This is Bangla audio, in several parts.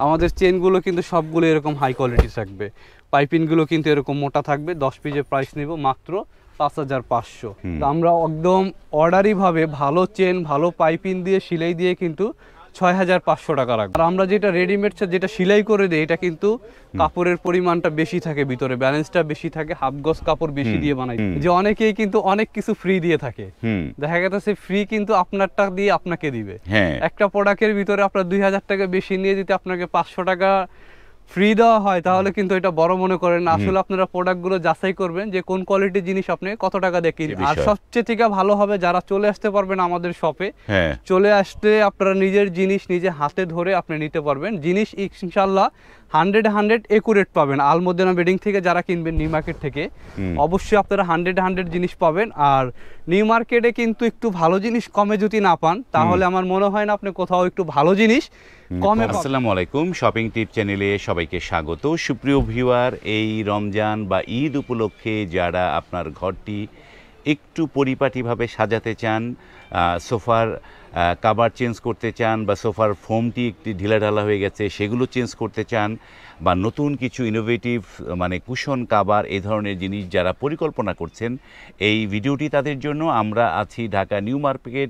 আমাদের চেনগুলো কিন্তু সবগুলো এরকম হাই কোয়ালিটি থাকবে, পাইপিংগুলো কিন্তু এরকম মোটা থাকবে। 10 পিসের প্রাইস নিব মাত্র 5500। আমরা একদম অর্ডারিভাবে ভালো চেন ভালো পাইপিং দিয়ে সেলাই দিয়ে কিন্তু 6500 টাকা রাখবো। আর আমরা যেটা রেডিমেড যেটা সেলাই করে দিই এটা কিন্তু কাপড়ের পরিমাণটা বেশি থাকে, ভিতরে ব্যালেন্সটা বেশি থাকে, হাফ গজ কাপড় বেশি দিয়ে বানাই। যে অনেকেই কিন্তু অনেক কিছু ফ্রি দিয়ে থাকে, দেখা গেছে ফ্রি কিন্তু আপনারটা দিয়ে আপনাকে দিবে। একটা প্রোডাক্টের ভিতরে আপনার 2000 টাকা বেশি নিয়ে দিতে আপনাকে 500 টাকা ফ্রি দেওয়া হয়, তাহলে কিন্তু এটা বড় মনে করেন না। আসলে আপনারা প্রোডাক্টগুলো যাচাই করবেন যে কোন কোয়ালিটির জিনিস আপনি কত টাকা দিয়ে কিনবেন। আর সবচেয়ে থেকে ভালো হবে যারা চলে আসতে পারবেন আমাদের শপে, চলে আসতে আপনারা নিজের জিনিস নিজে হাতে ধরে আপনি নিতে পারবেন। জিনিস ইনশাআল্লাহ 100 একুরেট পাবেন। আলমদিনা বেডিং থেকে যারা কিনবেন নিউ মার্কেট থেকে অবশ্যই আপনারা 100 জিনিস পাবেন। আর নিউ মার্কেটে কিন্তু একটু ভালো জিনিস কমে যদি না পান তাহলে আমার মনে হয় না আপনি কোথাও একটু ভালো জিনিস কমে পাবেন। আসসালামু আলাইকুম, শপিং টিপ চ্যানেলে সবাইকে স্বাগত। সুপ্রিয় ভিউয়ার, এই রমজান বা ঈদ উপলক্ষে যারা আপনার ঘরটি একটু পরিপাটিভাবে সাজাতে চান, সোফার কাভার চেঞ্জ করতে চান, বা সোফার ফোমটি একটু ঢিলাঢালা হয়ে গেছে সেগুলো চেঞ্জ করতে চান, বা নতুন কিছু ইনোভেটিভ মানে কুশন কাভার এই ধরনের জিনিস যারা পরিকল্পনা করছেন, এই ভিডিওটি তাদের জন্য। আমরা আছি ঢাকা নিউ মার্কেট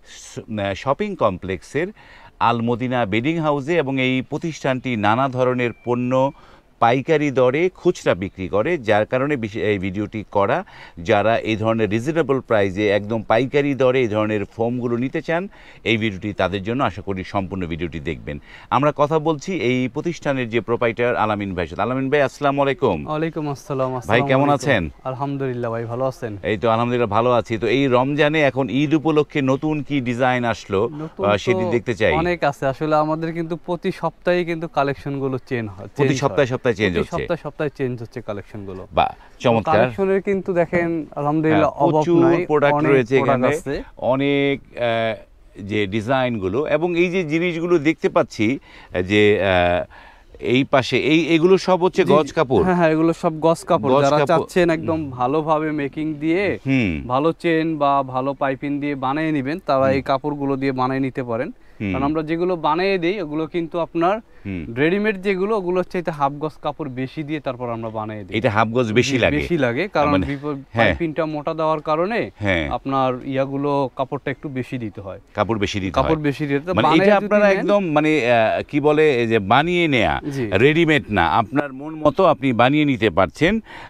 শপিং কমপ্লেক্সের আলমদিনা বেডিং হাউসে, এবং এই প্রতিষ্ঠানটি নানা ধরনের পণ্য পাইকারি দরে খুচরা বিক্রি করে, যার কারণে এই ভিডিওটি করা। যারা এই ধরনের রিজনেবল প্রাইসে একদম পাইকারি দরে এই ধরনের ফোমগুলো নিতে চান, এই ভিডিওটি তাদের জন্য। আশা করি সম্পূর্ণ ভিডিওটি দেখবেন। আমরা কথা বলছি এই প্রতিষ্ঠানের যে প্রোপাইটার আলামিন ভাই। আলামিন ভাই, আসসালামু আলাইকুম। ওয়ালাইকুম আসসালাম। ভাই কেমন আছেন? আলহামদুলিল্লাহ ভাই, ভালো আছেন? এই তো আলহামদুলিল্লাহ ভালো আছি। তো এই রমজানে এখন ঈদ উপলক্ষে নতুন কি ডিজাইন আসলো সেটি দেখতে চাই। অনেক আছে আসলে, আমাদের কিন্তু প্রতি সপ্তাহে কিন্তু কালেকশনগুলো চেঞ্জ হয়, প্রতি সপ্তাহে চেঞ্জ হচ্ছে, সপ্তাহে চেঞ্জ হচ্ছে কালেকশনগুলো। বাহ, চমৎকার। কালেকশনের কিন্তু দেখেন আলহামদুলিল্লাহ প্রচুর প্রোডাক্ট রয়েছে এখানে, অনেক যে ডিজাইনগুলো এবং এই যে জিনিসগুলো দেখতে পাচ্ছি যে এই পাশে এইগুলো সব হচ্ছে গজ কাপড়। হ্যাঁ, এগুলো সব গজ কাপড়। যারা চাচ্ছেন একদম ভালোভাবে মেকিং দিয়ে ভালো চেন বা ভালো পাইপিং দিয়ে বানিয়ে নেবেন, তারা এই কাপড়গুলো দিয়ে বানিয়ে নিতে পারেন। কারণ আমরা যেগুলো বানিয়ে দিই ওগুলো কিন্তু আপনার রেডিমেড যেগুলো, ওগুলো হচ্ছে হাফ গজ কাপড় বেশি দিয়ে তারপর আমরা বানিয়ে দিই। এটা হাফ গজ বেশি লাগে কারণ পাইপিংটা মোটা দেওয়ার কারণে আপনার ইয়াগুলো কাপড়টা একটু বেশি দিতে হয়, কাপড় বেশি দিতে। মানে এটা আপনারা একদম মানে কি বলে যে বানিয়ে নেয়া, রেডিমেড না, আপনার মন মতো আপনি বানিয়ে নিতে পারছেন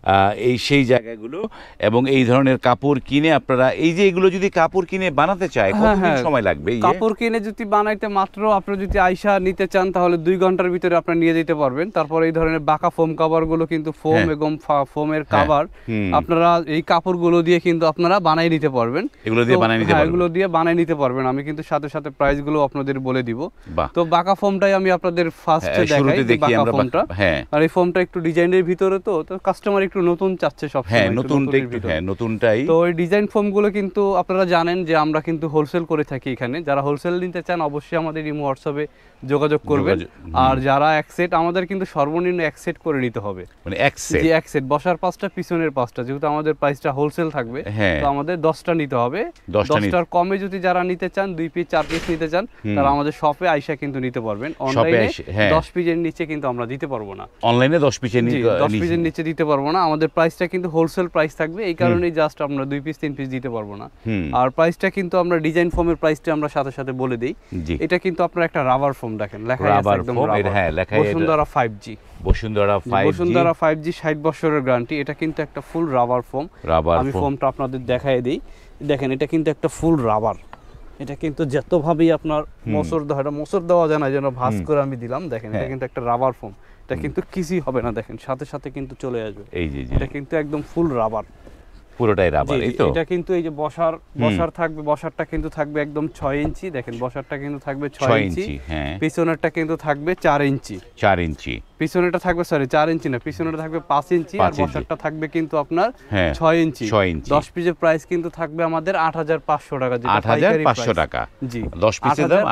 এই সেই জায়গাগুলো। এবং এই ধরনের কাপড় কিনে আপনারা এই যে এগুলো যদি কাপড় কিনে বানাতে চায় কতদিন সময় লাগবে? কাপড় কিনে যদি বানাইতে মাত্র আপনি যদি আইসা নিতে চান তাহলে 2 ঘন্টার ভিতরে আপনি নিয়ে যেতে পারবেন। তারপর এই ধরনের বাঁকা ফোম কাভার গুলো কিন্তু ফোম এবং ফোমের কাভার আপনারা এই কাপড়গুলো দিয়ে কিন্তু আপনারা বানাই নিতে পারবেন। এগুলো দিয়ে বানাই নিতে পারবেন। আমি কিন্তু সাথে সাথে প্রাইস গুলো আপনাদের বলে দিব। তো বাঁকা ফোমটাই আমি আপনাদের ফার্স্টে দেখাই, বাঁকা ফোমটা। আর এই ফোমটা একটু ডিজাইনের ভিতরে তো কাস্টমার একটু নতুন চাচ্ছে সব সময়, নতুনটাই। তো এই ডিজাইন ফোম গুলো কিন্তু আপনারা জানেন যে আমরা কিন্তু হোলসেল করে থাকি এখানে। যারা হোলসেল নিতে চান অবশ্যই আমাদের ইমো হোয়াটসঅ্যাপে যোগাযোগ করবেন। আর যারা এক সেট, আমাদের কিন্তু সর্বনিম্ন এক সেট করে নিতে হবে, মানে এক সেট বসার 5টা পিছনের 5টা, যেহেতু আমাদের প্রাইসটা হোলসেল থাকবে তো আমাদের 10টা নিতে হবে। 10টার কমে যদি যারা নিতে চান 2 পিস 4 পিস নিতে চান তারা আমাদের শপে আইসা কিন্তু নিতে পারবেন। অনলাইনে 10 পিসের নিচে কিন্তু আমরা দিতে পারবো না, অনলাইনে 10 পিসের নিচে দিতে পারবো না। আমাদের প্রাইসটা কিন্তু হোলসেল প্রাইস থাকবে, এই কারণেই জাস্ট আমরা 2 পিস 3 পিস দিতে পারবো না। আর প্রাইসটা কিন্তু আমরা ডিজাইন ফোমের প্রাইসটা আমরা সাথে সাথে বলে দেই। এটা কিন্তু আপনার একটা রাবার ফোম, দেখেন লেখা আছে একদম rubber, Bashundhara 5G, Bashundhara 5G 60 বছরের গ্যারান্টি। এটা কিন্তু একটা ফুল রাবার ফোম। আমি ফোমটা আপনাদের দেখাই দিই, দেখেন এটা কিন্তু একটা ফুল রাবার। এটা কিন্তু যতভাবেই আপনার মোচড় দেওয়া যায় না, যেন ভাঁজ করে আমি দিলাম, দেখেন এটা কিন্তু একটা রাবার ফোম। এটা কিন্তু কিছুই হবে না, দেখেন সাথে সাথে কিন্তু চলে আসবে। এটা কিন্তু একদম ফুল রাবার, পুরোটাই রাবার। এই তো এটা কিন্তু এই যে বসার থাকবে, বসারটা কিন্তু থাকবে একদম 6 ইঞ্চি, দেখেন বসারটা কিন্তু থাকবে 6 ইঞ্চি। পিছনেরটা কিন্তু থাকবে 4 ইঞ্চি। পিছনেরটা থাকবে 4 ইঞ্চি না, পিছনেরটা থাকবে 5 ইঞ্চি, আর বসারটা থাকবে কিন্তু আপনার 6 ইঞ্চি। 10 পিসের প্রাইস কিন্তু থাকবে আমাদের 8500 টাকা, যেটা 8500 টাকা। জি, 10 পিসের দাম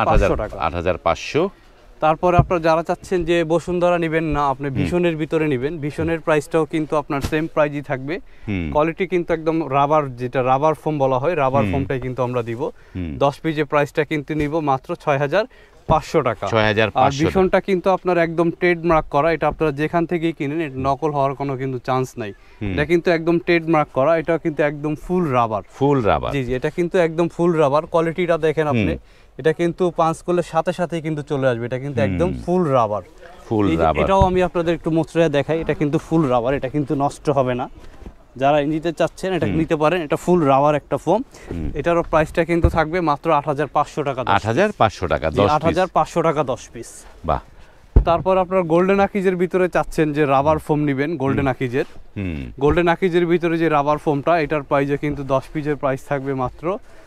8500। তারপরে আপনারা যারা চাচ্ছেন যে বসুন্ধরা নেবেন না, আপনি ভীষণের ভিতরে নেবেন, ভীষণের প্রাইসটাও কিন্তু আপনার সেম প্রাইসই থাকবে। কোয়ালিটি কিন্তু একদম রাবার, যেটা রাবার ফোম বলা হয়, রাবার ফোমটাই কিন্তু আমরা দিব। 10 পিসের প্রাইসটা কিন্তু নিব মাত্র 6500 টাকা। 6500। আর ভীষণটা কিন্তু আপনার একদম ট্রেডমার্ক করা, এটা আপনারা যেখান থেকেই কিনেন এটা নকল হওয়ার কোনো কিন্তু চান্স নাই। এটা কিন্তু একদম ট্রেডমার্ক করা, এটা কিন্তু একদম ফুল রাবার। ফুল রাবার, জি জি, এটা কিন্তু একদম ফুল রাবার। কোয়ালিটিটা দেখেন আপনি, এটা কিন্তু পাঁচ করলে সাথে সাথেই কিন্তু চলে আসবে। এটা কিন্তু একদম ফুল রাবার। ফুল রাবার। এটাও আমি আপনাদের একটু মোচড়ে দেখাই, এটা কিন্তু ফুল রাবার, এটা কিন্তু নষ্ট হবে না। যারা নিতে চাচ্ছেন এটা নিতে পারেন, এটা ফুল রাবার একটা ফোম। এটারও প্রাইসটা কিন্তু থাকবে মাত্র 8500 টাকা। 8500 টাকা 10 পিস। 8500 টাকা 10 পিস। বাহ। তারপর আপনার গোল্ডেন আকিজের ভিতরে চাচ্ছেন যে রাবার ফোম নেবেন, গোল্ডেন আকিজের। গোল্ডেন আকিজের ভিতরে যে রাবার ফোমটা, এটার প্রাইসে কিন্তু 10 পিসের প্রাইস থাকবে মাত্র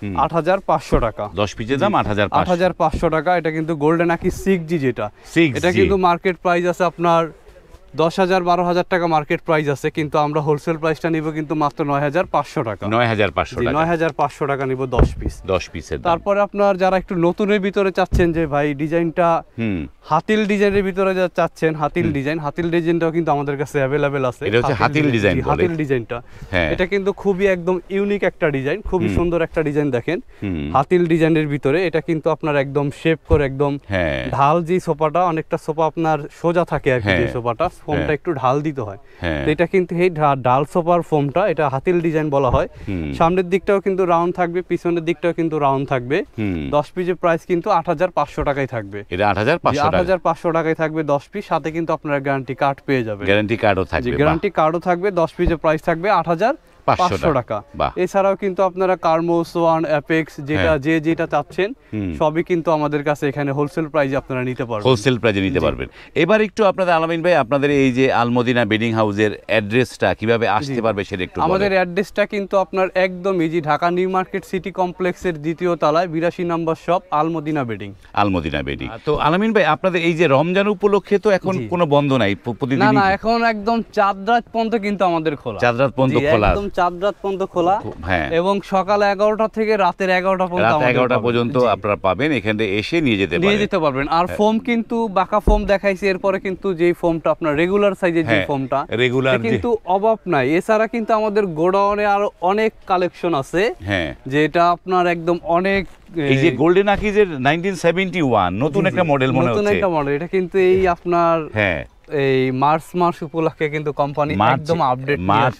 8500 টাকা। 10 পিসের দাম 8500 টাকা। এটা কিন্তু গোল্ডেন আকিজ 6G যেটা, 6G। এটা কিন্তু মার্কেট প্রাইস আছে আপনার 10,000 12,000 টাকা মার্কেট প্রাইস আছে, কিন্তু আমরা হোলসেল প্রাইসটা নিব কিন্তু মাত্র 9500 টাকা। 9500 টাকা। 9500 টাকা নিব 10 পিস। 10 পিসের। তারপরে আপনার যারা একটু নতুনের ভিতরে চাচ্ছেন যে ভাই ডিজাইনটা হাতিল ডিজাইনের ভিতরে যা চাচ্ছেন, হাতিল ডিজাইনটাও কিন্তু আমাদের কাছে अवेलेबल আছে। এটা হচ্ছে হাতিল ডিজাইন বলে। হাতিল ডিজাইনটা এটা কিন্তু খুবই একদম ইউনিক একটা ডিজাইন, খুবই সুন্দর একটা ডিজাইন। দেখেন হাতিল ডিজাইনের ভিতরে এটা কিন্তু আপনার একদম শেপ করে একদম ঢাল, যে সোফাটা অনেকটা সোফা আপনার সোজা থাকে আর কি, যে সোফাটা ফোমটা একটু ঢাল দিতে হয়, তো এটা কিন্তু এই ঢাল সোফার ফোমটা, এটা হাতিল ডিজাইন বলা হয়। সামনের দিকটাও কিন্তু রাউন্ড থাকবে, পিছনের দিকটাও কিন্তু রাউন্ড থাকবে। 10 পিসের প্রাইস কিন্তু 8500 টাকায় থাকবে। এটা 8500 টাকায় থাকবে 10 পিস, সাথে কিন্তু আপনারা গ্যারান্টি কার্ড পেয়ে যাবেন। গ্যারান্টি কার্ডও থাকবে। গ্যারান্টি কার্ডও থাকবে। 10 পিসের প্রাইস থাকবে 8500 টাকা। এছাড়াও কিন্তু আপনারা কার্মো, সোয়ান, অ্যাপেক্স যেটা চাচ্ছেন সবই কিন্তু আমাদের কাছে এখানে হোলসেল প্রাইসে আপনারা নিতে পারবেন। হোলসেল প্রাইসে নিতে পারবেন। এবার একটু আপনাদের আলামিন ভাই, আপনাদের এই যে আলমদিনা বেডিং হাউসের অ্যাড্রেসটা কিভাবে আসতে পারবে সেটা একটু বলেন। আমাদের অ্যাড্রেসটা কিন্তু আপনার একদম easy, Dhaka new market city কমপ্লেক্সের 2য় তলায় 82 নম্বর shop, Al Madina bedding. Al Madina bedding. তো আলামিন ভাই, আপনাদের এই যে রমজান উপলক্ষে তো এখন কোনো বন্ধ নাই, প্রতিদিন? না, এখন একদম চাঁদ রাত পর্যন্ত কিন্তু আমাদের খোলা। চাঁদ রাত পর্যন্ত খোলা, একদম চাঁদ রাত পর্যন্ত খোলা। এবং সকাল 11টা থেকে রাতের 11টা পর্যন্ত, রাত 11টা পর্যন্ত আপনারা পাবেন, এখানে এসে নিয়ে যেতে পারবেন। আর ফোম কিন্তু বাঁকা ফোম দেখাইছি, এরপরে কিন্তু যেই ফোমটা আপনার রেগুলার সাইজের যে ফোমটা, রেগুলার কিন্তু অভাব নাই। এছাড়া কিন্তু আমাদের গোডাউনে আরো অনেক কালেকশন আছে, যেটা আপনার একদম অনেক, এই যে গোল্ডেন আকিজের 1971 নতুন একটা মডেল মনে হচ্ছে। নতুন একটা মডেল, এটা কিন্তু এই আপনার এই মার্চ উপলক্ষে কিন্তু কোম্পানি একদম আপডেট,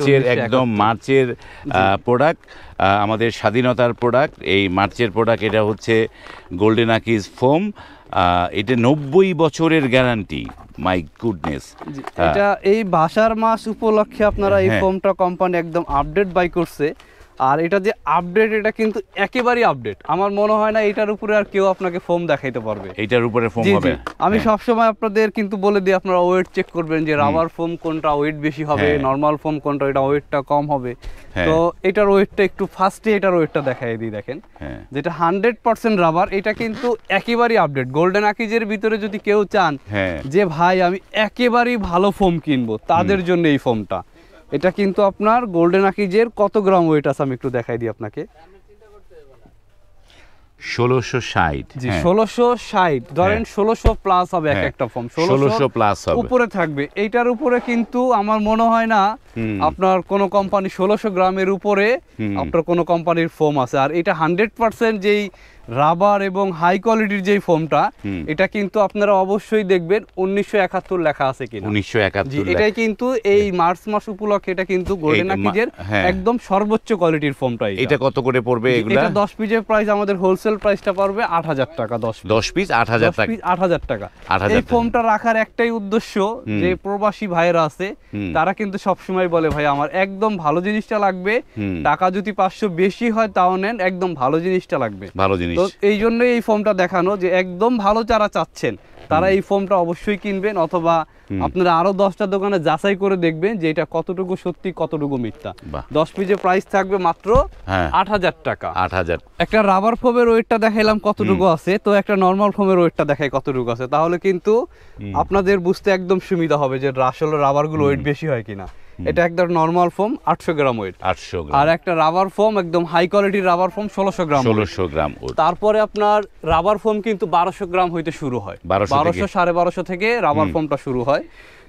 মার্চের প্রোডাক্ট, আমাদের স্বাধীনতার প্রোডাক্ট, এই মার্চের প্রোডাক্ট। এটা হচ্ছে গোল্ডেন আকিজ ফোম, এটা 90 বছরের গ্যারান্টি। মাই গুডনেস, এটা এই ভাষার মাস উপলক্ষে আপনারা এই ফোমটা কোম্পানি একদম আপডেট বাই করছে। আর এটা যে আপডেট, এটা কিন্তু একেবারেই আপডেট। আমার মনে হয় না এটার উপরে আর কেউ আপনাকে ফোম দেখাইতে পারবে। এটার উপরে ফোম হবে। আমি সবসময় আপনাদের কিন্তু বলে দিই, আপনারা ওয়েট চেক করবেন যে রাবার ফোম কোনটা ওয়েট বেশি হবে, নরমাল ফোম কোনটা এটা ওয়েটটা কম হবে। তো এটার ওয়েটটা একটু ফার্স্টে এটার ওয়েটটা দেখাই দিই। দেখেন যেটা 100% রাবার, এটা কিন্তু একেবারেই আপডেট। গোল্ডেন আকিজের ভিতরে যদি কেউ চান যে ভাই আমি একেবারেই ভালো ফোম কিনবো, তাদের জন্য এই ফোমটা। এটা কিন্তু আপনার গোল্ডেন আকিজের কত গ্রাম ওয়েট আছে আমি একটু দেখাই দিই আপনাকে। 1660। জি 1660, ধরেন 1600 প্লাস হবে একটা ফোম, 1600 প্লাস হবে উপরে থাকবে। এইটার উপরে কিন্তু আমার মনে হয় না আপনার কোন কোম্পানি 1600 গ্রামের উপরে আপনার কোন কোম্পানির ফোম আছে। আর এটা 100% যেই রাবার এবং হাই কোয়ালিটির যেই ফোমটা, এটা কিন্তু আপনারা অবশ্যই দেখবেন 1971 লেখা আছে কিনা। 1971, এটাই কিন্তু এই মার্চ মাস উপলক্ষে এটা কিন্তু গোল্ডেন আকিজের একদম সর্বোচ্চ কোয়ালিটির ফোমটা। এটা কত করে পড়বে এগুলা? এটা 10 পিসের প্রাইস আমাদের হোলসেল প্রাইসটা পড়বে 8000 টাকা। 10 পিস 8000 টাকা। 8000 টাকা। এই ফোমটা রাখার একটাই উদ্দেশ্য, যে প্রবাসী ভাইয়েরা আছে তারা কিন্তু সবসময় বলে ভাই আমার একদম ভালো জিনিসটা লাগবে, টাকা যদি 500 বেশি হয় তাও নেন, একদম ভালো জিনিসটা লাগবে, ভালো জিনিস। তো এই জন্যই এই ফোমটা দেখানো, যে একদম ভালো যারা চাচ্ছেন তারা এই ফোমটা অবশ্যই কিনবেন, অথবা আপনারা আরো 10টা দোকানে যাচাই করে দেখবেন যে এটা কতটুকু সত্যি কতটুকু মিথ্যা। 10 পিসের প্রাইস থাকবে মাত্র 8000 টাকা। 8000। একটা রাবার ফোমের ওয়েটটা দেখাইলাম কতটুকু আছে, তো একটা নরমাল ফোমের ওয়েটটা দেখাই কতটুকু আছে, তাহলে কিন্তু আপনাদের বুঝতে একদম সুবিধা হবে যে আসলে রাবার গুলো ওয়েট বেশি হয় কিনা। এটা একদম normal foam 800 gram weight, 800 gram. আর একটা রাবার ফোম একদম হাই কোয়ালিটির রাবার ফোম 1600 গ্রাম, 1600 গ্রাম। তারপরে আপনার রাবার ফোম কিন্তু 1200 গ্রাম হইতে শুরু হয়, 1200 1250 থেকে রাবার ফোমটা শুরু হয়।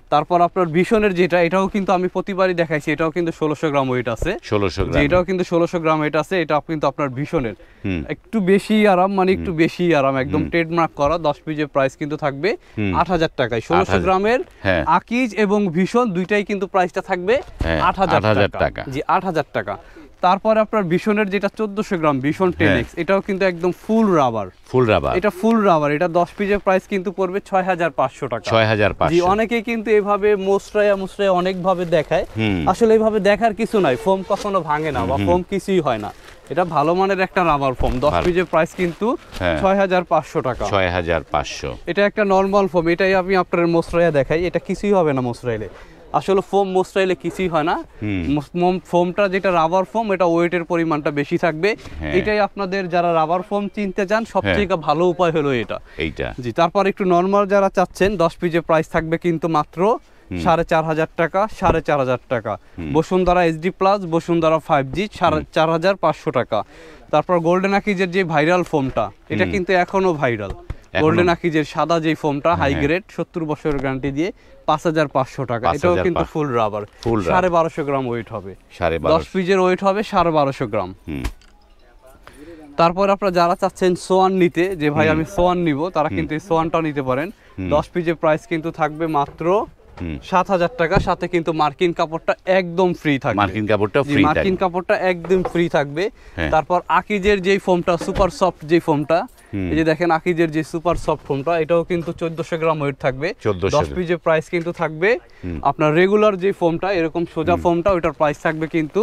তারপর আপনার ভীষণের যেটা, এটাও কিন্তু আমি প্রতিবারই দেখাইছি, এটাও কিন্তু 1600 গ্রাম ওয়েট আছে। 1600 গ্রাম, এটাও কিন্তু 1600 গ্রাম ওয়েট আছে। এটা কিন্তু আপনার ভীষণের একটু বেশি আরাম, মানে একটু বেশি আরাম, একদম ট্রেডমার্ক করা। 10 পিসের প্রাইস কিন্তু থাকবে 8000 টাকায়। 1600 গ্রামের আকিজ এবং ভীষণ দুইটাই কিন্তু প্রাইসটা থাকবে 8000 টাকা। জি 8000 টাকা। তারপরে আপনার ভীষণের যেটা 1400 গ্রাম ভীষণ 10x, এটাও কিন্তু একদম ফুল রাবার। এটা ফুল রাবার, এটা 10 পিসের প্রাইস কিন্তু পড়বে 6500 টাকা। 6500। জি অনেকেই কিন্তু এভাবে মোস্টরায়া অনেক ভাবে দেখায়, আসলে এইভাবে দেখার কিছু নাই। ফোম কখনো ভাঙে না বা ফোম কিছুই হয় না। এটা ভালো মানের একটা রাবার ফোম। 10 পিসের প্রাইস কিন্তু 6500 টাকা। 6500। এটা একটা নরমাল ফোম, এটাই আমি আপনার মোস্টরায়া দেখাই। এটা কিছুই হবে না মোস্টরাইলে, আসলে ফোম মোস্টাইলে কিছুই হয় না। ফোমটা যেটা রাবার ফোম, এটা ওয়েটের পরিমাণটা বেশি থাকবে। এটাই আপনাদের যারা রাবার ফোম চিনতে চান সবথেকে ভালো উপায় হলো এটা। জি তারপর একটু নরমাল যারা চাচ্ছেন 10 পিসের প্রাইস থাকবে কিন্তু মাত্র 4500 টাকা। 4500 টাকা। Bashundhara HD plus, Bashundhara 5G 4500 টাকা। তারপর গোল্ডেন আকিজের যে ভাইরাল ফোমটা, এটা কিন্তু এখনো ভাইরাল। গোল্ডেন আকিজের সাদা যে ফোমটা হাই গ্রেড 70 বছরের গ্যারান্টি দিয়ে 5500 টাকা। এটাও কিন্তু ফুল রাবার, 1250 গ্রাম ওয়েট হবে। 10 পিসের ওয়েট হবে 1250 গ্রাম। তারপর আপনারা যারা চাচ্ছেন সোয়ান নিতে, যে ভাই আমি সোয়ান নিব, তারা কিন্তু এই সোয়ানটাও নিতে পারেন। 10 পিসের প্রাইস কিন্তু থাকবে মাত্র 7000 টাকা। সাথে কিন্তু মার্কিন কাপড়টা একদম ফ্রি থাকবে। মার্কিন কাপড়টা একদম ফ্রি থাকবে। তারপর আকিজের যেই ফোমটা সুপার সফট, যে ফোমটা এই যে দেখেন আকিজের যে সুপার সফট ফোমটা, এটাও কিন্তু 1400 গ্রাম ওয়েট থাকবে। 10 পিসের প্রাইস কিন্তু থাকবে আপনার রেগুলার যে ফোমটা এরকম সোজা ফোমটা, ওটার প্রাইস থাকবে কিন্তু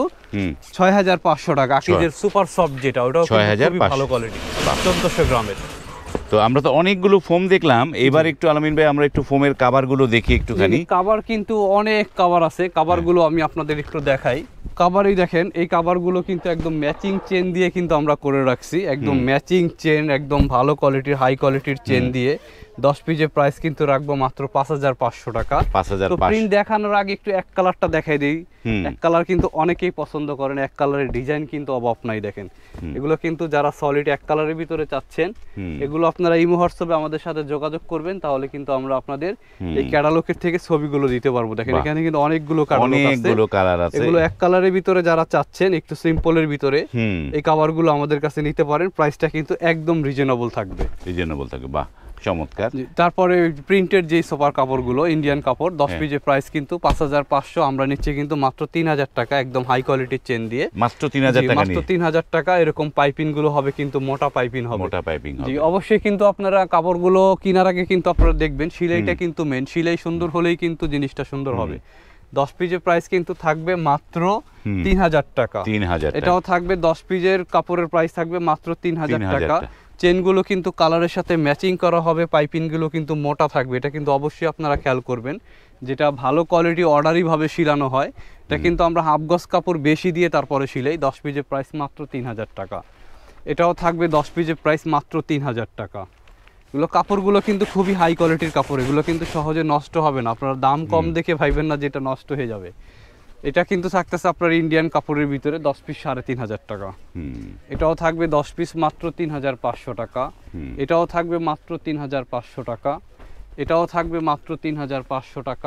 6500 টাকা। আকিজের সুপার সফট যেটা, ওটাও খুবই ভালো কোয়ালিটি, 1400 গ্রামের। তো আমরা তো অনেকগুলো ফোম দেখলাম, এবার একটু আলামিন ভাই আমরা একটু ফোমের কাভারগুলো দেখি একটুখানি। কাভার কিন্তু অনেক কাভার আছে, কাভারগুলো আমি আপনাদের একটু দেখাই। কাভারই দেখেন, এই কাভারগুলো কিন্তু একদম ম্যাচিং চেন দিয়ে কিন্তু আমরা করে রাখছি, একদম ম্যাচিং চেন, একদম ভালো কোয়ালিটির হাই কোয়ালিটির চেন দিয়ে। 10 পিসের প্রাইস কিন্তু রাখবো মাত্র 5500 টাকা। তো প্রিন্ট দেখানোর আগে একটু এক কালারটা দেখাই দিই। এক কালার কিন্তু অনেকেই পছন্দ করেন, এক কালারের ডিজাইন কিন্তু অভাব নাই। দেখেন এগুলো কিন্তু যারা সলিড এক কালারের ভিতরে চাচ্ছেন, এগুলো আপনারা ইমো হোয়াটসঅ্যাপে আমাদের সাথে যোগাযোগ করবেন, তাহলে কিন্তু আমরা আপনাদের এই ক্যাটালগের থেকে ছবিগুলো দিতে পারবো। দেখেন এখানে কিন্তু অনেকগুলো কালার আছে। এগুলো এক কালারের ভিতরে যারা চাচ্ছেন একটু সিম্পলের ভিতরে, এই কাভারগুলো আমাদের কাছে নিতে পারেন। প্রাইসটা কিন্তু একদম রিজনেবল থাকবে। বাহ চমৎকার। তারপরে প্রিন্টের যে সোফার কাপড়গুলো, ইন্ডিয়ান কাপড়, 10 পিসের প্রাইস কিন্তু 5500। আমরা নিচ্ছি কিন্তু মাত্র 3000 টাকা, একদম হাই কোয়ালিটির চেন দিয়ে। মাত্র 3000 টাকা। এরকম পাইপিং গুলো হবে কিন্তু মোটা পাইপিং হবে। জি অবশ্যই কিন্তু আপনারা কাপড়গুলো কেনার আগে কিন্তু আপনারা দেখবেন সেলাইটা কিন্তু মেন, সেলাই সুন্দর হলেই কিন্তু জিনিসটা সুন্দর হবে। 10 পিসের প্রাইস কিন্তু থাকবে মাত্র 3000 টাকা। এটাও থাকবে 10 পিসের কাপড়ের প্রাইস থাকবে মাত্র 3000 টাকা। চেনগুলো কিন্তু কালারের সাথে ম্যাচিং করা হবে, পাইপিংগুলো কিন্তু মোটা থাকবে। এটা কিন্তু অবশ্যই আপনারা খেয়াল করবেন, যেটা ভালো কোয়ালিটি অর্ডারই ভাবে শিলানো হয়। এটা কিন্তু আমরা হাফ গজ কাপড় বেশি দিয়ে তারপরে শিলাই। 10 পিসের প্রাইস মাত্র 3000 টাকা। এটাও থাকবে 10 পিসের প্রাইস মাত্র 3000 টাকা। এগুলো কাপড়গুলো কিন্তু খুবই হাই কোয়ালিটির কাপড়, এগুলো কিন্তু সহজে নষ্ট হবে না। আপনারা দাম কম দেখে ভাইবেন না যেটা নষ্ট হয়ে যাবে। এটা কিন্তু থাকতেছে আপনার ইন্ডিয়ান কাপড়ের ভিতরে 10 পিস 3500 টাকা। এটাও থাকবে 10 পিস মাত্র 3500 টাকা। এটাও থাকবে মাত্র 3500 টাকা। এটাও থাকবে মাত্র 3500 টাকা।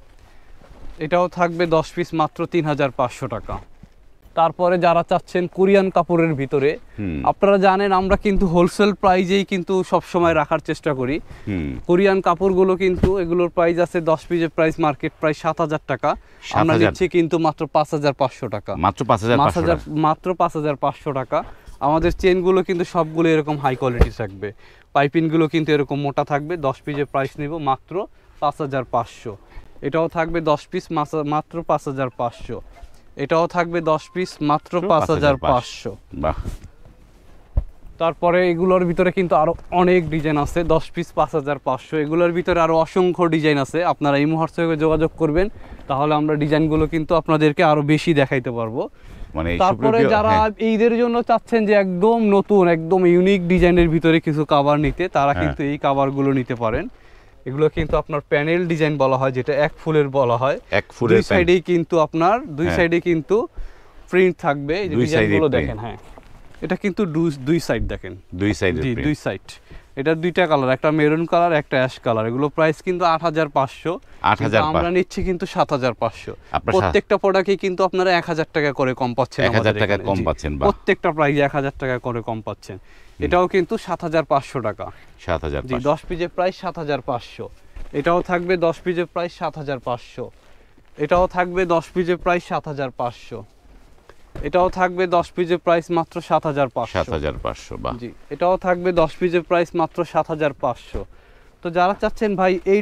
এটাও থাকবে 10 পিস মাত্র 3500 টাকা। তারপরে যারা চাচ্ছেন কোরিয়ান কাপড়ের ভিতরে, আপনারা জানেন আমরা কিন্তু হোলসেল প্রাইজেই কিন্তু সব সময় রাখার চেষ্টা করি। কোরিয়ান কাপড়গুলো কিন্তু এগুলোর প্রাইস আছে 10 পিসের প্রাইস মার্কেট প্রাইস 7000 টাকা, আমরা দিচ্ছি কিন্তু মাত্র 5500 টাকা। মাত্র 5500 টাকা। আমাদের চেনগুলো কিন্তু সবগুলো এরকম হাই কোয়ালিটি থাকবে, পাইপিংগুলো কিন্তু এরকম মোটা থাকবে। 10 পিসের প্রাইস নিব মাত্র 5500। এটাও থাকবে 10 পিস মাত্র 5500। এটাও থাকবে 10 পিস মাত্র 5500। তারপরে এগুলোর ভিতরে কিন্তু আরো অনেক ডিজাইন আছে। 10 পিস 5500। এগুলোর ভিতরে আরো অসংখ্য ডিজাইন আছে। আপনারা এই হোয়াটসঅ্যাপে যোগাযোগ করবেন, তাহলে আমরা ডিজাইনগুলো কিন্তু আপনাদেরকে আরো বেশি দেখাইতে পারবো। তারপরে যারা ঈদের জন্য চাচ্ছেন যে একদম নতুন একদম ইউনিক ডিজাইনের ভিতরে কিছু কাভার নিতে, তারা কিন্তু এই কাভারগুলো নিতে পারেন। এগুলো কিন্তু আপনার প্যানেল ডিজাইন বলা হয়, যেটা এক ফুলের বলা হয়। দুই সাইডেই কিন্তু আপনার দুই সাইডে কিন্তু প্রিন্ট থাকবে। এই ডিজাইনগুলো দেখেন, হ্যাঁ এটা কিন্তু দুই সাইড দেখেন, দুই সাইড এটার দুইটা কালার, একটা মেরুন কালার, একটা অ্যাশ কালার। এগুলো প্রাইস কিন্তু 8,500। আমরা নিচ্ছি কিন্তু 7,500। প্রত্যেকটা প্রোডাক্টে কিন্তু আপনারা 1,000 টাকা করে কম পাচ্ছেন, 1,000 টাকা কম পাচ্ছেন। প্রত্যেকটা প্রাইস 1,000 টাকা করে কম পাচ্ছেন। এটাও কিন্তু 7,500 টাকা। 7,500 জি, 10 পিসের প্রাইস 7,500। এটাও থাকবে 10 পিসের প্রাইস 7,500। এটাও থাকবে 10 পিসের প্রাইস 7,500। এটাও থাকবে 10 পিসের প্রাইস মাত্র 7,500। 7,500। বাহ। জি, এটাও থাকবে 10 পিসের প্রাইস মাত্র 7,500। তো যারা চাচ্ছেন ভাই এই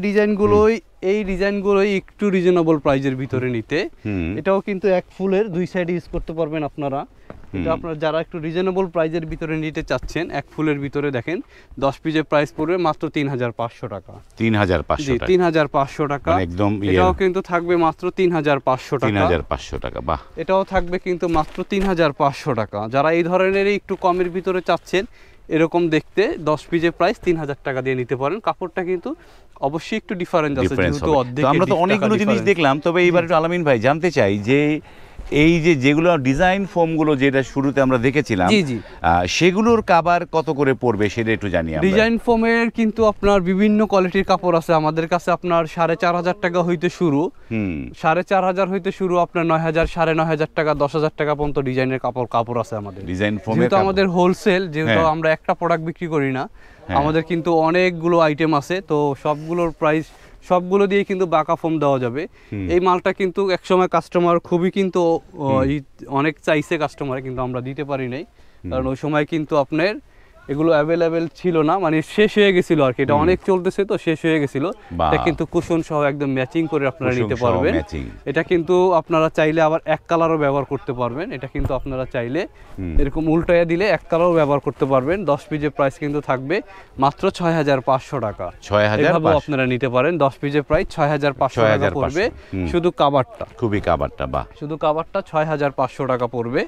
ডিজাইনগুলোই একটু রিজনেবল প্রাইজের ভিতরে নিতে, এটাও কিন্তু এক ফুলের দুই সাইড ইউজ করতে পারবেন আপনারা। এটা আপনারা যারা একটু রিজনেবল প্রাইজের ভিতরে নিতে চাচ্ছেন, এক ফুলের ভিতরে দেখেন 10 পিসের প্রাইস পড়বে মাত্র 3,500 টাকা। 3,500 টাকা। 3,500 টাকা একদম। এটাও কিন্তু থাকবে মাত্র 3,500 টাকা। 3,500 টাকা। বাহ। এটাও থাকবে কিন্তু মাত্র 3,500 টাকা। যারা এই ধরনের একটু কমের ভিতরে চাচ্ছেন এরকম দেখতে, 10 পিসের প্রাইস 3,000 টাকা দিয়ে নিতে পারেন। কাপড়টা কিন্তু অবশ্যই একটু ডিফারেন্স আছে, যেহেতু অর্ধেক। আমরা তো অনেকগুলো জিনিস দেখলাম, তবে এইবার একটু আলামিন ভাই জানতে চাই যে এই যেগুলো ডিজাইন ফোমগুলো যেটা শুরুতে আমরা দেখেছিলাম, সেগুলোর কাভার কত করে পড়বে সেটা একটু জানি আমরা। ডিজাইন ফোমের কিন্তু আপনার বিভিন্ন কোয়ালিটির কাপড় আছে আমাদের কাছে। আপনার 4,500 টাকা হইতে শুরু, 4,500 হইতে শুরু, আপনার 9,000, 9,500 টাকা, 10,000 টাকা পর্যন্ত ডিজাইনের কাপড় আছে আমাদের। ডিজাইন ফোমের যেহেতু আমাদের হোলসেল, যেহেতু আমরা একটা প্রোডাক্ট বিক্রি করি না, আমাদের কিন্তু অনেকগুলো আইটেম আছে। তো সবগুলোর প্রাইস সবগুলো দিয়ে কিন্তু বাঁকা ফোম দেওয়া যাবে। এই মালটা কিন্তু একসময় কাস্টমার খুবই কিন্তু অনেক চাইছে কাস্টমার, কিন্তু আমরা দিতে পারি নাই, কারণ ওই সময় কিন্তু আপনার এগুলো অ্যাভেলেবেল ছিল না, মানে শেষ হয়ে গেছিল আর কি। এটা অনেক চলতেছে তো শেষ হয়ে গেছিল। এটা কিন্তু কুশন সহ একদম ম্যাচিং করে আপনারা নিতে পারবেন। এটা কিন্তু আপনারা চাইলে আবার এক কালারও ব্যবহার করতে পারবেন। এটা কিন্তু আপনারা চাইলে এরকম উল্টাইয়া দিলে এক কালারও ব্যবহার করতে পারবেন। 10 পিসের প্রাইস কিন্তু থাকবে মাত্র 6,500 টাকা। 6,500 আপনারা নিতে পারেন। 10 পিসের প্রাইস 6,500 টাকা পড়বে শুধু কাভারটা। খুবই কাভারটা। বাহ। শুধু কাভারটা 6,500 টাকা পড়বে।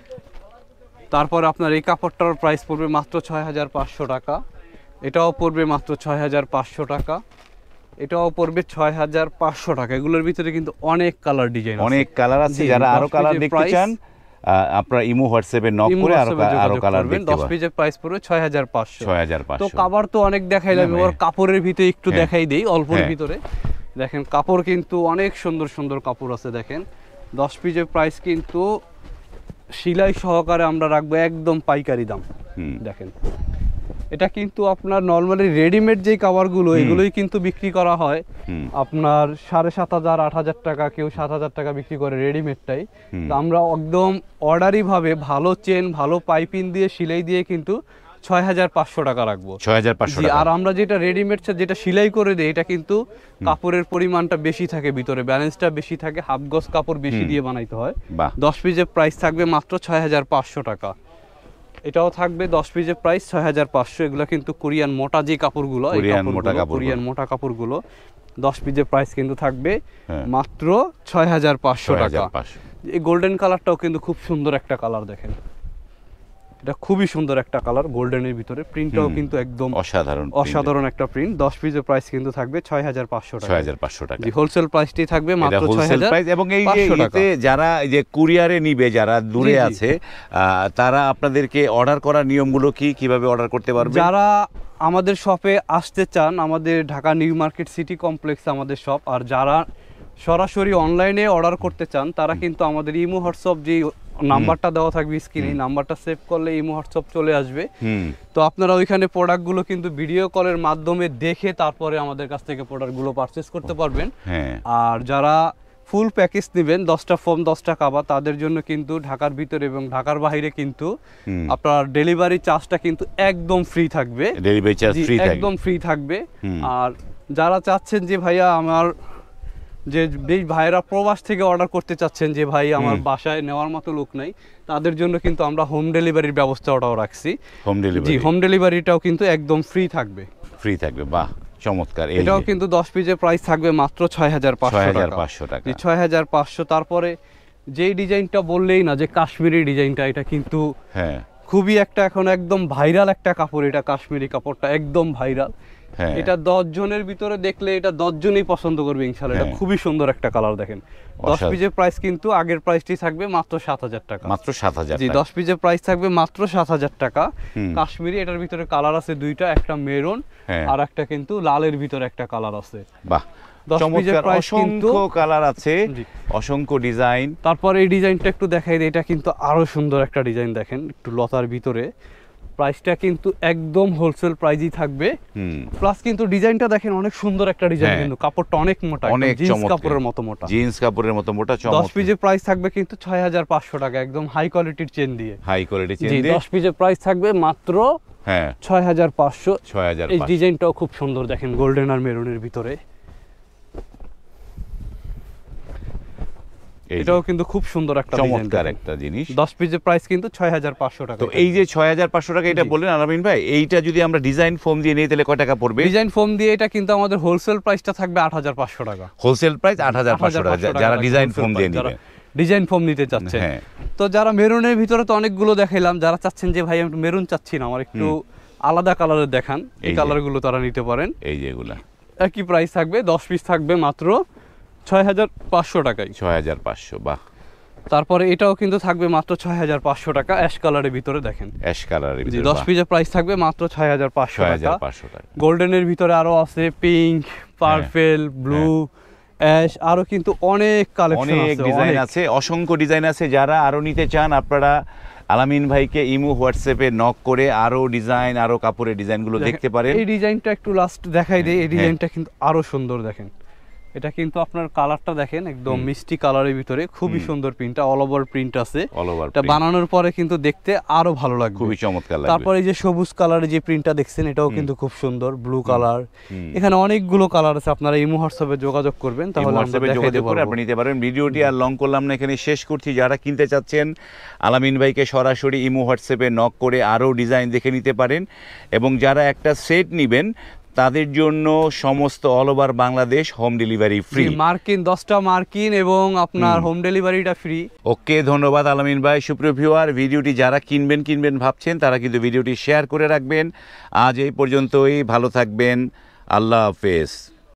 তারপর আপনার এই কাপড়টার প্রাইস পড়বে মাত্র 6,500 টাকা। এটাও পড়বে মাত্র 6,500 টাকা। এটাও পড়বে 6,500 টাকা। এগুলোর ভিতরে কিন্তু অনেক কালার ডিজাইন আছে, অনেক কালার আছে। যারা আরো কালার দেখতে চান আপনারা ইমো হোয়াটসঅ্যাপে নক করে আরো কালার দেখতে পাবেন। 10 পিসের প্রাইস পড়বে 6,500। 6,500। তো কাভার তো অনেক দেখাইলাম, এবার কাপড়ের ভিতরে একটু দেখাই দেই অল্পের ভিতরে। দেখেন কাপড় কিন্তু অনেক সুন্দর সুন্দর কাপড় আছে। দেখেন 10 পিসের প্রাইস কিন্তু সেলাই সহকারে আমরা রাখবো একদম পাইকারি দাম। দেখেন এটা কিন্তু আপনার নরমালি রেডিমেড যে কাভারগুলো, এগুলোই কিন্তু বিক্রি করা হয় আপনার 7,500, 8,000 টাকা, কেউ 7,000 টাকা বিক্রি করে রেডিমেডটাই। তো আমরা একদম অর্ডারি ভাবে ভালো চেন, ভালো পাইপিং দিয়ে সেলাই দিয়ে কিন্তু 6,500 টাকা রাখবো। 6,500 টাকা। আর আমরা যেটা রেডিমেড যেটা সেলাই করে দেই, এটা কিন্তু কাপড়ের পরিমাণটা বেশি থাকে, ভিতরে ব্যালেন্সটা বেশি থাকে, হাফ গজ কাপড় বেশি দিয়ে বানাইতে হয়। 10 পিসের প্রাইস থাকবে মাত্র 6,500 টাকা। এটাও থাকবে 10 পিসের প্রাইস 6,500। এগুলো কিন্তু কোরিয়ান মোটা যে কাপড়গুলো, কোরিয়ান মোটা কাপড়গুলো 10 পিসের প্রাইস কিন্তু থাকবে মাত্র 6,500 টাকা। এই গোল্ডেন কালারটাও কিন্তু খুব সুন্দর একটা কালার। দেখেন এটা খুবই সুন্দর একটা কালার, গোল্ডেনের ভিতরে প্রিন্টটাও কিন্তু একদম অসাধারণ একটা প্রিন্ট। 10 পিসের প্রাইস কিন্তু থাকবে 6,500 টাকা। 6,500 টাকা। হোলসেল প্রাইসটি থাকবে মাত্র 6,000। এবং এই যে যারা যে কুরিয়ারে নিবে, যারা দূরে আছে, তারা আপনাদেরকে অর্ডার করার নিয়মগুলো কিভাবে অর্ডার করতে পারবে? যারা আমাদের শপে আসতে চান, আমাদের ঢাকা নিউ মার্কেট সিটি কমপ্লেক্সে আমাদের শপ, আর যারা সরাসরি অনলাইনে অর্ডার করতে চান তারা কিন্তু আমাদের ইমো হোয়াটসঅ্যাপ যে নাম্বারটা দেওয়া থাকবে স্ক্রিনে, নাম্বারটা সেভ করলে ইমো হোয়াটসঅ্যাপ চলে আসবে। তো আপনারা ওইখানে প্রোডাক্টগুলো কিন্তু ভিডিও কলের মাধ্যমে দেখে তারপরে আমাদের কাছ থেকে প্রোডাক্টগুলো পারচেজ করতে পারবেন। আর যারা ফুল প্যাকেজ নেবেন, 10টা ফোম 10টা কাভার, তাদের জন্য কিন্তু ঢাকার ভিতরে এবং ঢাকার বাইরে কিন্তু আপনার ডেলিভারি চার্জটা কিন্তু একদম ফ্রি থাকবে। ডেলিভারি চার্জ ফ্রি থাকবে, একদম ফ্রি থাকবে। আর যারা চাচ্ছেন যে ভাইয়া আমার যে ভাইরা প্রবাস থেকে অর্ডার করতে চাচ্ছেন, যে ভাই আমার বাসায় নেওয়ার মতো লোক নাই, তাদের জন্য কিন্তু আমরা হোম ডেলিভারির ব্যবস্থাটাও রাখছি। হোম ডেলিভারিটাও কিন্তু একদম ফ্রি থাকবে। বাহ, চমৎকার। এটাও কিন্তু 10 পিসের প্রাইস থাকবে মাত্র 6,500 টাকা। 6,500। তারপরে যেই ডিজাইনটা বললেই না যে কাশ্মীরি ডিজাইনটা, এটা কিন্তু খুবই একটা এখন একদম ভাইরাল একটা কাপড়। এটা কাশ্মীরি কাপড়টা একদম ভাইরাল। হ্যাঁ। এটা 10 জনের ভিতরে দেখলে এটা 10 জনই পছন্দ করবে ইনশাআল্লাহ। এটা খুবই সুন্দর একটা কালার দেখেন। 10 পিসের প্রাইস কিন্তু আগের প্রাইসটি থাকবে মাত্র 7000 টাকা। মাত্র 7000 জি, টাকা। 10 পিসের প্রাইস থাকবে মাত্র 7000 টাকা। কাশ্মীরি, এটার ভিতরে কালার আছে দুইটা, একটা মেরুন আর একটা কিন্তু লালের ভিতরে একটা কালার আছে। বাহ, চমৎকার, অসংখ্য কালার আছে, অসংখ্য ডিজাইন। তারপর এই ডিজাইনটা একটু দেখাই দিই, এটা কিন্তু আরো সুন্দর একটা ডিজাইন দেখেন, একটু লতার ভিতরে। প্রাইসটা কিন্তু একদম হোলসেল প্রাইসই থাকবে। প্লাস কিন্তু ডিজাইনটা দেখেন অনেক সুন্দর একটা ডিজাইন, কিন্তু কাপড়টা অনেক মোটা, অনেক জিন্স কাপড়ের মতো মোটা, জিন্স কাপড়ের মতো মোটা। 10 পিসের প্রাইস থাকবে কিন্তু 6500 টাকা, একদম হাই কোয়ালিটির চেন দিয়ে। হাই কোয়ালিটি চেন দিয়ে 10 পিসের প্রাইস থাকবে মাত্র 6500। এই ডিজাইনটাও খুব সুন্দর দেখেন, গোল্ডেন আর মেরুনের ভিতরে। এটাও কিন্তু খুব সুন্দর একটা চমৎকার একটা জিনিস। 10 পিসের প্রাইস কিন্তু 6500 টাকা। তো এই যে 6500 টাকা এটা বললেন আলামিন ভাই, এইটা যদি আমরা ডিজাইন ফোম দিয়ে নেই তাহলে কয় টাকা পড়বে? ডিজাইন ফোম দিয়ে এটা কিন্তু আমাদের হোলসেল প্রাইসটা থাকবে 8500 টাকা। হোলসেল প্রাইস 8500 টাকা যারা ডিজাইন ফোম দিয়ে নেবে, ডিজাইন ফোম নিতে চাচ্ছেন। তো যারা মেরুনের ভিতরে তো অনেকগুলো দেখাইলাম, যারা চাচ্ছেন যে ভাই আমি মেরুন চাচ্ছি না, আমার একটু আলাদা কালারের দেখান, এই কালারগুলো তারা নিতে পারেন। এই যে এগুলা একই প্রাইস থাকবে, 10 পিস থাকবে মাত্র 6500 টাকায়। 6500। বাহ। তারপরে এটাও কিন্তু থাকবে মাত্র 6500 টাকা, অ্যাশ কালারের ভিতরে দেখেন, অ্যাশ কালারের ভিতরে। 10 পিসের প্রাইস থাকবে মাত্র 6500 টাকা। গোল্ডেনের ভিতরে আরো আছে পিঙ্ক, পার্পল, ব্লু, অ্যাশ, আরো কিন্তু অনেক কালেকশন আছে, অনেক ডিজাইন আছে, অসংখ্য ডিজাইন আছে। যারা আরো নিতে চান আপনারা আলামিন ভাইকে ইমো হোয়াটসঅ্যাপে নক করে আরো ডিজাইন, আরো কাপড়ের ডিজাইনগুলো দেখতে পারেন। এই ডিজাইনটা একটু লাস্ট দেখাই দেই, এই ডিজাইনটা কিন্তু আরো সুন্দর দেখেন। এটা কিন্তু আপনার কালারটা দেখেন একদম মিষ্টি কালারের ভিতরে, খুবই সুন্দর প্রিন্টটা, অল ওভার প্রিন্ট আছে। এটা বানানোর পরে কিন্তু দেখতে আরো ভালো লাগবে, খুবই চমৎকার লাগবে। তারপর এই যে সবুজ কালারের যে প্রিন্টটা দেখছেন, এটাও কিন্তু খুব সুন্দর, ব্লু কালার। এখানে অনেকগুলো কালার আছে, আপনারা ইমো হোয়াটসঅ্যাপে যোগাযোগ করবেন, তাহলে আমরা দেখাই দেব, আপনি নিতে পারেন। ভিডিওটি আর লং করলাম না, এখানে শেষ করছি। যারা কিনতে চাচ্ছেন আলামিন ভাইকে সরাসরি ইমো হোয়াটসঅ্যাপে নক করে আরো ডিজাইন দেখে নিতে পারেন। এবং যারা একটা সেট নেবেন তাদের জন্য সমস্ত all over Bangladesh home delivery free. মার্কিন 10টা মার্কিন এবং আপনার হোম ডেলিভারিটা ফ্রি। ওকে, ধন্যবাদ আলামিন ভাই। সুপ্রিয় ভিউয়ার, ভিডিওটি যারা কিনবেন ভাবছেন তারা কিন্তু ভিডিওটি শেয়ার করে রাখবেন। আজ এই পর্যন্তই, ভালো থাকবেন, আল্লাহ হাফেজ।